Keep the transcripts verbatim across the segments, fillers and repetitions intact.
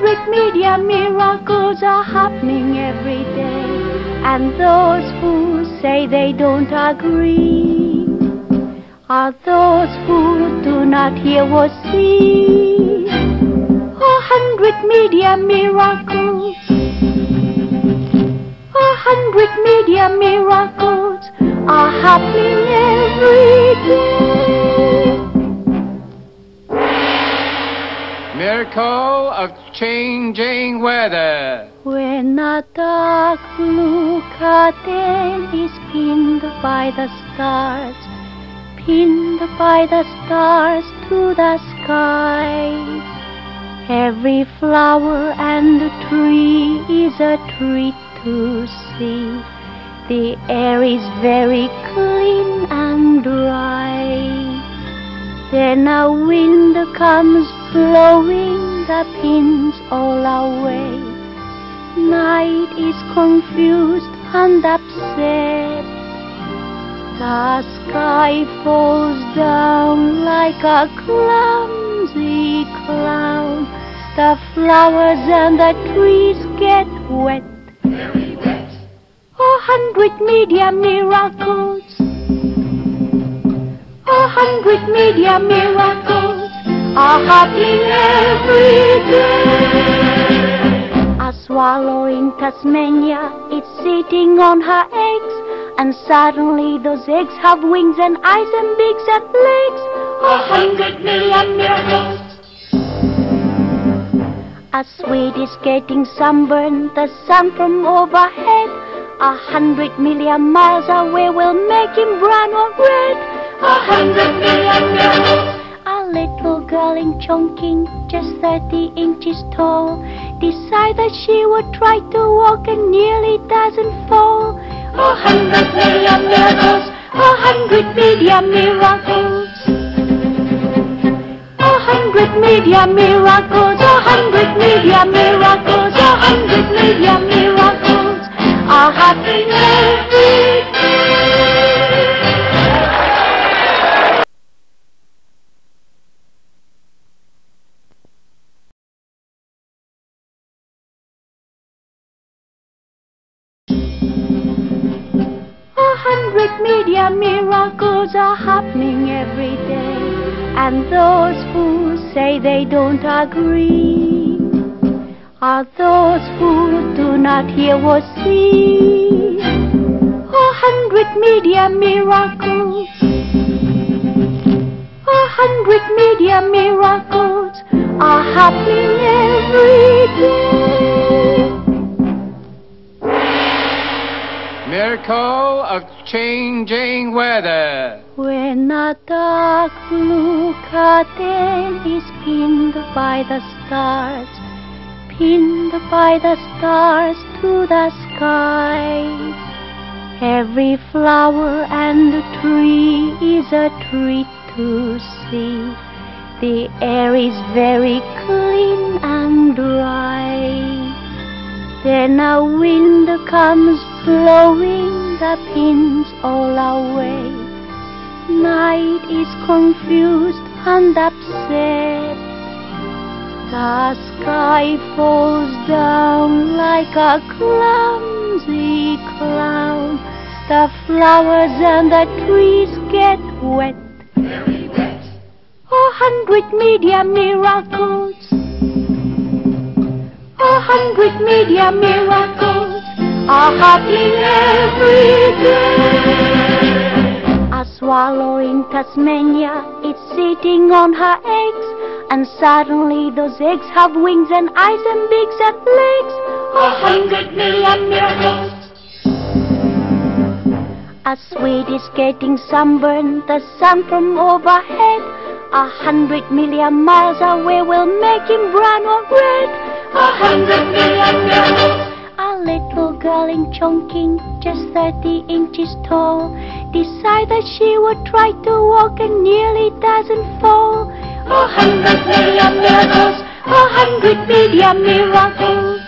hundred media miracles are happening every day, and those who say they don't agree are those who do not hear or see. A hundred media miracles, a hundred media miracles are happening every day. Miracle of changing weather. When a dark blue curtain is pinned by the stars, pinned by the stars to the sky, every flower and tree is a treat to see. The air is very clean and dry. Then a wind comes blowing the pins all away. Night is confused and upset. The sky falls down like a clumsy clown. The flowers and the trees get wet. Very wet. A hundred media miracles, a hundred media miracles are happening every day. A swallow in Tasmania is sitting on her eggs, and suddenly those eggs have wings and eyes and beaks and legs. A hundred million miracles. A Swede is getting sunburned, the sun from overhead. A hundred million miles away will make him brown or red. A hundred million miracles. A little girl in Chongqing, just thirty inches tall, decided she would try to walk and nearly doesn't fall. A hundred million miracles. A hundred media miracles. A hundred media miracles. A hundred media miracles. A hundred media miracles are happening every day. A hundred media miracles are happening every day, and those who say they don't agree are those who do not hear or see. A hundred media miracles, a hundred media miracles are happening every day. Miracle of changing weather. When a dark blue curtain is pinned by the stars, pinned by the stars to the sky, every flower and tree is a treat to see. The air is very clean and dry. Then a wind comes blowing the pins all away. Night is confused and upset. The sky falls down like a clumsy clown. The flowers and the trees get wet. Very wet. A hundred media miracles, a hundred media miracles are happening every day. A swallow in Tasmania is sitting on her eggs, and suddenly those eggs have wings and eyes and beaks and legs. A hundred million miracles. A Swede is getting sunburned, the sun from overhead. A hundred million miles away will make him brown or red. A hundred million miracles. A little girl in Chongqing, just thirty inches tall, decided she would try to walk and nearly doesn't fall. A hundred million miracles. A hundred media miracles.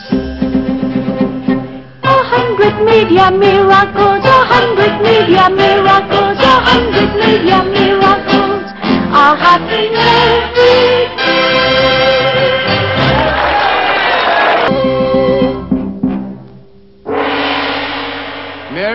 A hundred media miracles. A hundred media miracles. A hundred media miracles are happening every day.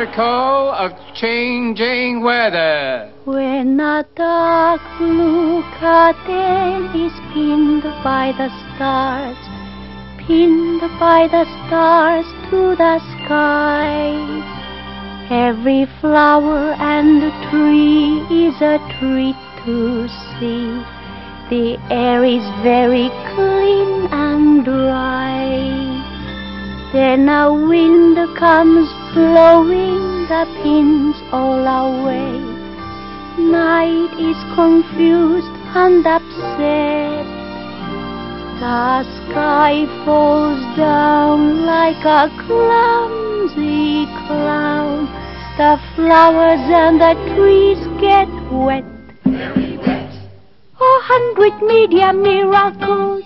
miracle of changing weather. When a dark blue curtain is pinned by the stars, pinned by the stars to the sky, every flower and tree is a treat to see. The air is very clean and dry. Then a wind comes blowing the pins all away. Night is confused and upset. The sky falls down like a clumsy clown. The flowers and the trees get wet. Very wet. A hundred media miracles.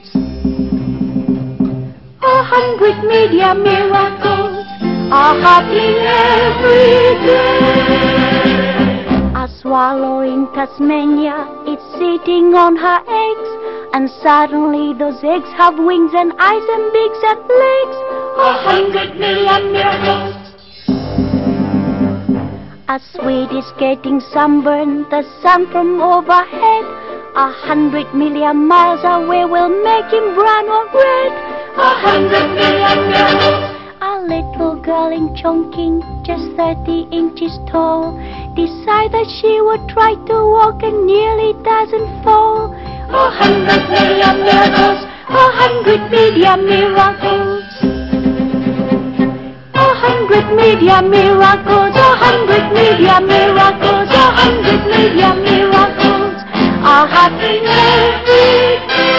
A hundred media miracles are happening every day. A swallow in Tasmania is sitting on her eggs, and suddenly those eggs have wings and eyes and beaks and legs. A hundred million miracles. A Swede is getting sunburned, the sun from overhead. A hundred million miles away will make him brown or red. A hundred million miracles. A little girl in Chongqing, just thirty inches tall, decided she would try to walk and nearly doesn't fall. A hundred million miracles. A hundred media miracles. A hundred media miracles. A hundred media miracles. A hundred media miracles are happening every day.